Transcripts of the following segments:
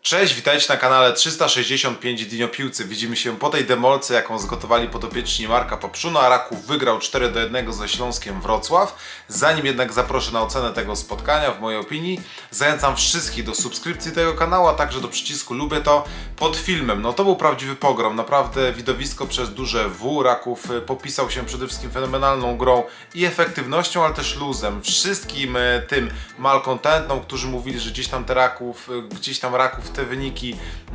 Cześć, witajcie na kanale 365 dni o piłce. Widzimy się po tej demolce, jaką zgotowali podopieczni Marka Papszuna. Raków wygrał 4-1 ze Śląskiem Wrocław. Zanim jednak zaproszę na ocenę tego spotkania, w mojej opinii, zachęcam wszystkich do subskrypcji tego kanału, a także do przycisku lubię to pod filmem. No to był prawdziwy pogrom, naprawdę widowisko przez duże W. Raków popisał się przede wszystkim fenomenalną grą i efektywnością, ale też luzem. Wszystkim tym malkontentom, którzy mówili, że gdzieś tam Raków te wyniki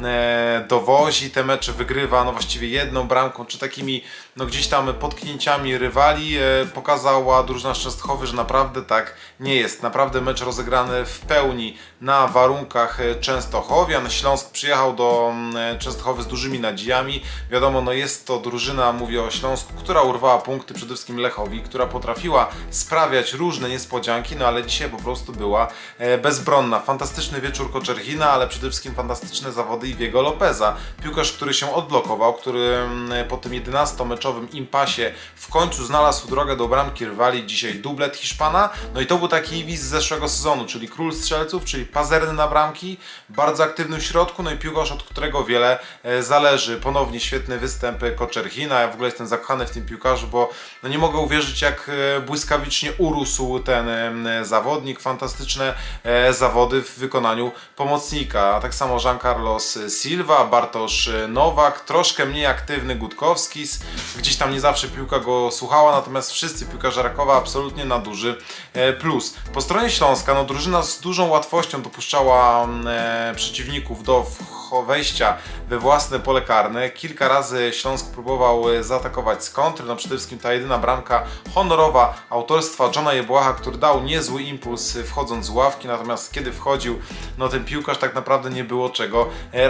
dowozi, te mecze wygrywa, no właściwie jedną bramką, czy takimi no gdzieś tam potknięciami rywali, pokazała drużyna z Częstochowy, że naprawdę tak nie jest. Naprawdę mecz rozegrany w pełni na warunkach Częstochowian. Śląsk przyjechał do Częstochowy z dużymi nadziejami. Wiadomo, no jest to drużyna, mówię o Śląsku, która urwała punkty przede wszystkim Lechowi, która potrafiła sprawiać różne niespodzianki, no ale dzisiaj po prostu była bezbronna. Fantastyczny wieczór Koczerhina, ale przede wszystkim fantastyczne zawody Iwiego Lopeza. Piłkarz, który się odblokował, który po tym 11-meczowym impasie w końcu znalazł drogę do bramki rywali. Dzisiaj dublet Hiszpana. No i to był taki Iwis z zeszłego sezonu, czyli król strzelców, czyli pazerny na bramki, bardzo aktywny w środku, no i piłkarz, od którego wiele zależy. Ponownie świetny występ Koczerhina. Ja w ogóle jestem zakochany w tym piłkarzu, bo no nie mogę uwierzyć, jak błyskawicznie urósł ten zawodnik. Fantastyczne zawody w wykonaniu pomocnika. A tak samo Jean Carlos Silva, Bartosz Nowak, troszkę mniej aktywny Gutkowskis. Gdzieś tam nie zawsze piłka go słuchała, natomiast wszyscy piłkarze Rakowa absolutnie na duży plus. Po stronie Śląska no drużyna z dużą łatwością dopuszczała przeciwników do wejścia we własne pole karne. Kilka razy Śląsk próbował zaatakować z kontry, no przede wszystkim ta jedyna bramka honorowa autorstwa Johna Jebłacha, który dał niezły impuls wchodząc z ławki, natomiast kiedy wchodził, no ten piłkarz tak naprawdę nie było czego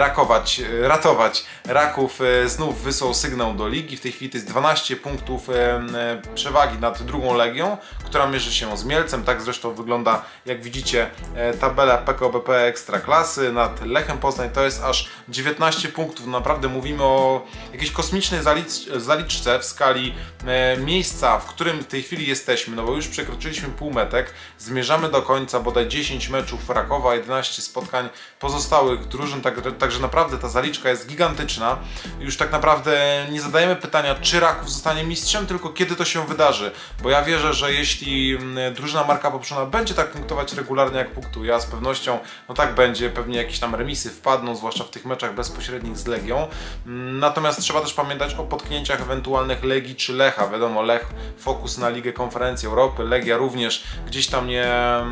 ratować. Raków znów wysłał sygnał do ligi. W tej chwili to jest 12 punktów przewagi nad drugą Legią, która mierzy się z Mielcem. Tak zresztą wygląda, jak widzicie, tabela PKO-BP Ekstraklasy. Nad Lechem Poznań to jest aż 19 punktów. Naprawdę mówimy o jakiejś kosmicznej zaliczce w skali miejsca, w którym w tej chwili jesteśmy, no bo już przekroczyliśmy półmetek, zmierzamy do końca, bodaj 10 meczów Rakowa, 11 spotkań pozostałych drużyn, także naprawdę ta zaliczka jest gigantyczna. Już tak naprawdę nie zadajemy pytania, czy Raków zostanie mistrzem, tylko kiedy to się wydarzy, bo ja wierzę, że jeśli drużyna Marka Papszuna będzie tak punktować regularnie, jak punktuje, a z pewnością no tak będzie, pewnie jakieś tam remisy wpadną, zwłaszcza w tych meczach bezpośrednich z Legią. Natomiast trzeba też pamiętać o potknięciach ewentualnych Legii czy Lecha. Wiadomo, Lech fokus na Ligę Konferencji Europy, Legia również gdzieś tam nie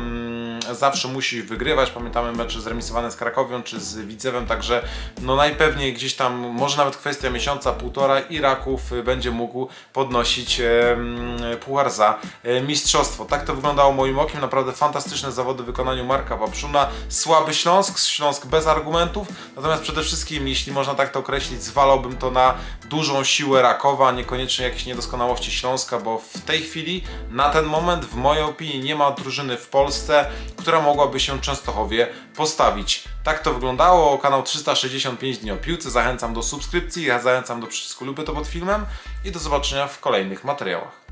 zawsze musi wygrywać. Pamiętamy mecze zremisowane z Krakowią czy z Widzewem, także no najpewniej gdzieś tam, może nawet kwestia miesiąca, półtora i Raków będzie mógł podnosić puchar za mistrzostwo. Tak to wyglądało moim okiem. Naprawdę fantastyczne zawody w wykonaniu Marka Papszuna. Słaby Śląsk bez argumentów, natomiast przede wszystkim, jeśli można tak to określić, zwalałbym to na dużą siłę Rakowa, niekoniecznie jakieś niedoskonałości Śląska, bo w tej chwili, na ten moment, w mojej opinii, nie ma drużyny w Polsce, która mogłaby się Częstochowie postawić. Tak to wyglądało. Kanał 365 dni o piłce. Zachęcam do subskrypcji, ja zachęcam do przycisku lubię to pod filmem i do zobaczenia w kolejnych materiałach.